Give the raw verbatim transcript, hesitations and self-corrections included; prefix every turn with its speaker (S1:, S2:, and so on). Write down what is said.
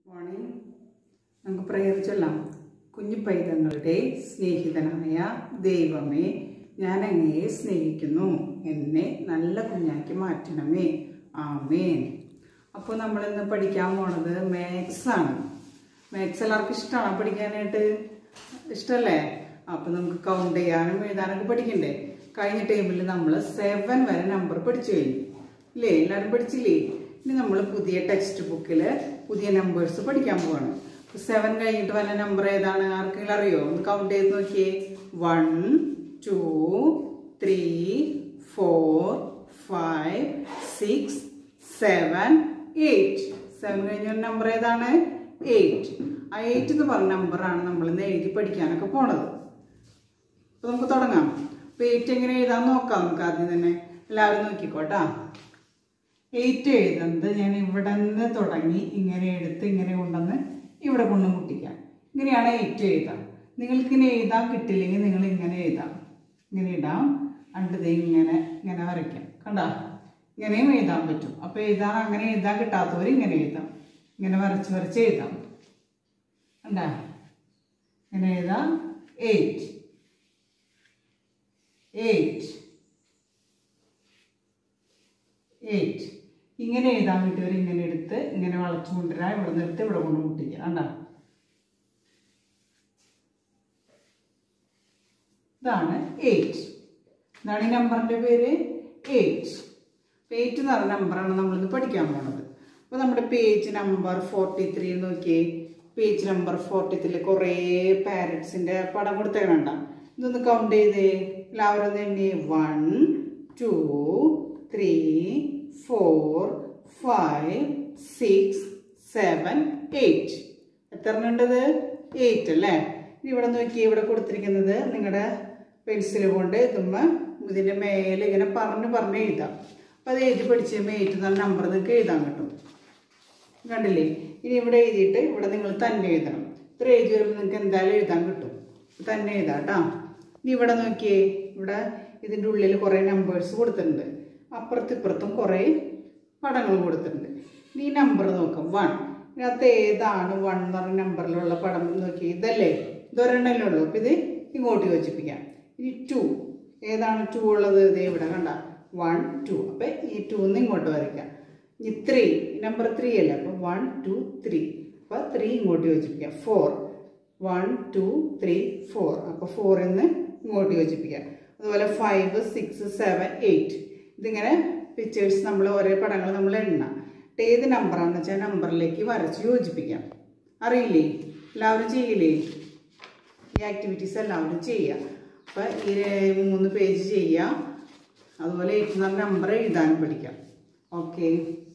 S1: Morning നമുക്ക് prayer ചൊല്ലാം. കുഞ്ഞു പൈതങ്ങളുടെ സ്നേഹിതനായ ദൈവമേ, ഞാൻ അങ്ങയെ സ്നേഹിക്കുന്നു, എന്നെ നല്ല കുഞ്ഞാക്കി മാറ്റണമേ, ആമേൻ. അപ്പോൾ നമ്മളിന്ന് പഠിക്കാൻ പോണത് മാത്സ് ആണ്. മാത്സ് എല്ലാവർക്കും ഇഷ്ടമാണോ പഠിക്കാനായിട്ട്? ഇഷ്ടമല്ലേ? അപ്പം നമുക്ക് കൗണ്ട് ചെയ്യാനും എഴുതാനൊക്കെ പഠിക്കണ്ടേ? കഴിഞ്ഞ ടൈമിൽ നമ്മൾ സെവൻ വരെ നമ്പർ പഠിച്ചു കഴിഞ്ഞു ഇല്ലേ? എല്ലാവരും പഠിച്ചില്ലേ? ഇനി നമ്മൾ പുതിയ ടെക്സ്റ്റ് ബുക്കിൽ പുതിയ നമ്പേഴ്സ് പഠിക്കാൻ പോവാണ്. സെവൻ കഴിഞ്ഞിട്ട് വല്ല നമ്പർ ഏതാണ്? ആർക്കെങ്കിലും അറിയോ? ഒന്ന് കൗണ്ട് ചെയ്ത് നോക്കിയേ. One two three four five six seven eight. Seven കഴിഞ്ഞ ഒരു നമ്പർ ഏതാണ്? എയ്റ്റ്. ആ എയ്റ്റ് എന്ന് പറഞ്ഞ നമ്പറാണ് നമ്മൾ ഇന്ന് എഴുതി പഠിക്കാനൊക്കെ പോണത്. അപ്പൊ നമുക്ക് തുടങ്ങാം. അപ്പൊ എയ്റ്റ് എങ്ങനെ എഴുതാൻ നോക്കാം. നമുക്ക് ആദ്യം തന്നെ എല്ലാവരും നോക്കിക്കോട്ടാ. എയ്റ്റ് എഴുതുന്നത് ഞാൻ ഇവിടെ നിന്ന് തുടങ്ങി ഇങ്ങനെ എടുത്ത് ഇങ്ങനെ കൊണ്ടുവന്ന് ഇവിടെ കൊണ്ട് മുട്ടിക്കാം. ഇങ്ങനെയാണ് എയ്റ്റ് എഴുതാം. നിങ്ങൾക്ക് ഇങ്ങനെ എഴുതാൻ കിട്ടില്ലെങ്കിൽ നിങ്ങൾ ഇങ്ങനെ എഴുതാം. ഇങ്ങനെ ഇടാം, അണ്ടത് ഇങ്ങനെ ഇങ്ങനെ വരയ്ക്കാം. കണ്ടാ? ഇങ്ങനെയും എഴുതാൻ പറ്റും. അപ്പോൾ എഴുതാൻ അങ്ങനെ എഴുതാൻ കിട്ടാത്തവർ ഇങ്ങനെ എഴുതാം. ഇങ്ങനെ വരച്ച് വരച്ച് എഴുതാം. കണ്ടാ? ഇങ്ങനെ എഴുതാം. Eight eight eight. ഇങ്ങനെ എഴുതാൻ വേണ്ടിയവർ ഇങ്ങനെ എടുത്ത് ഇങ്ങനെ വളച്ചു കൊണ്ടുവരാം. ഇവിടെ നിന്ന് എടുത്ത് ഇവിടെ കൊണ്ട് മുട്ടിക്കുക. കണ്ടാ? ഇതാണ് എയ്റ്റ്. ഇതാണ് ഈ നമ്പറിൻ്റെ പേര്, എയ്റ്റ്. എയ്റ്റ് എന്ന് പറഞ്ഞ നമ്പറാണ് നമ്മളിന്ന് പഠിക്കാൻ പോണത്. അപ്പോൾ നമ്മുടെ പേജ് നമ്പർ ഫോർട്ടി ത്രീ നോക്കിയേ. പേജ് നമ്പർ ഫോർട്ടി ത്രീയിൽ കുറേ പാരറ്റ്സിൻ്റെ പടം കൊടുത്തേക്കണ്ട. ഇതൊന്ന് കൗണ്ട് ചെയ്തേ. എല്ലാവരും ഒന്ന് എണ്ണി. One two three four five six seven eight. എത്ര ഉണ്ടത്? എയ്റ്റ് അല്ലേ? ഇനി ഇവിടെ നോക്കി. ഇവിടെ കൊടുത്തിരിക്കുന്നത് നിങ്ങളുടെ പെൻസിൽ കൊണ്ട് ഇതുമ്പോൾ ഇതിൻ്റെ മേലെ ഇങ്ങനെ പറഞ്ഞ് പറഞ്ഞ് എഴുതാം. അപ്പോൾ അത് എഴുതി പഠിച്ച് കഴിയുമ്പോൾ എയ്റ്റ് എന്ന നമ്പർ നിങ്ങൾക്ക് എഴുതാൻ കിട്ടും. കണ്ടില്ലേ? ഇനി ഇവിടെ എഴുതിയിട്ട് ഇവിടെ നിങ്ങൾ തന്നെ എഴുതണം. ഇത്ര എഴുതി വരുമ്പോൾ നിങ്ങൾക്ക് എന്തായാലും എഴുതാൻ കിട്ടും. തന്നെ എഴുതാം കേട്ടോ. ഇനി ഇവിടെ നോക്കിയേ. ഇവിടെ ഇതിൻ്റെ ഉള്ളിൽ കുറേ നമ്പേഴ്സ് കൊടുത്തിട്ടുണ്ട്. അപ്പുറത്തും ഇപ്പുറത്തും കുറേ പടങ്ങൾ കൊടുത്തിട്ടുണ്ട്. ഇനി ഈ നമ്പർ നോക്കാം. വൺ. ഇതിനകത്ത് ഏതാണ് വൺ എന്ന് പറഞ്ഞ നമ്പറിലുള്ള പടം നോക്കി? ഇതല്ലേ? ഇതൊരെണ്ണല്ലേ ഉള്ളൂ. അപ്പം ഇത് ഇങ്ങോട്ട് യോജിപ്പിക്കാം. ഇനി ടു. ഏതാണ് ടു ഉള്ളത്? ഇതേ ഇവിടെ കണ്ട. One two. അപ്പം ഈ ടു എന്ന് ഇങ്ങോട്ട് വരയ്ക്കാം. ഇനി ത്രീ. നമ്പർ ത്രീ അല്ലേ? അപ്പം വൺ ടു ത്രീ. അപ്പം ത്രീ ഇങ്ങോട്ട് യോജിപ്പിക്കാം. Four. One two three four. അപ്പോൾ ഫോറിൽ നിന്ന് ഇങ്ങോട്ട് യോജിപ്പിക്കാം. അതുപോലെ ഫൈവ് സിക്സ് സെവൻ എയ്റ്റ്. ഇതിങ്ങനെ പിക്ചേഴ്സ് നമ്മൾ ഓരോ പടങ്ങൾ നമ്മൾ എണ്ണാം. ഏത് നമ്പറാണെന്ന് വെച്ചാൽ നമ്പറിലേക്ക് വരച്ച് യോജിപ്പിക്കാം. അറിയില്ലേ? എല്ലാവരും ചെയ്യില്ലേ? ഈ ആക്ടിവിറ്റീസ് എല്ലാവരും ചെയ്യാം. അപ്പം ഈ മൂന്ന് പേജ് ചെയ്യാം. അതുപോലെ എയ്റ്റ് എന്ന് പറഞ്ഞ നമ്പർ എഴുതാനും പഠിക്കാം. ഓക്കെ.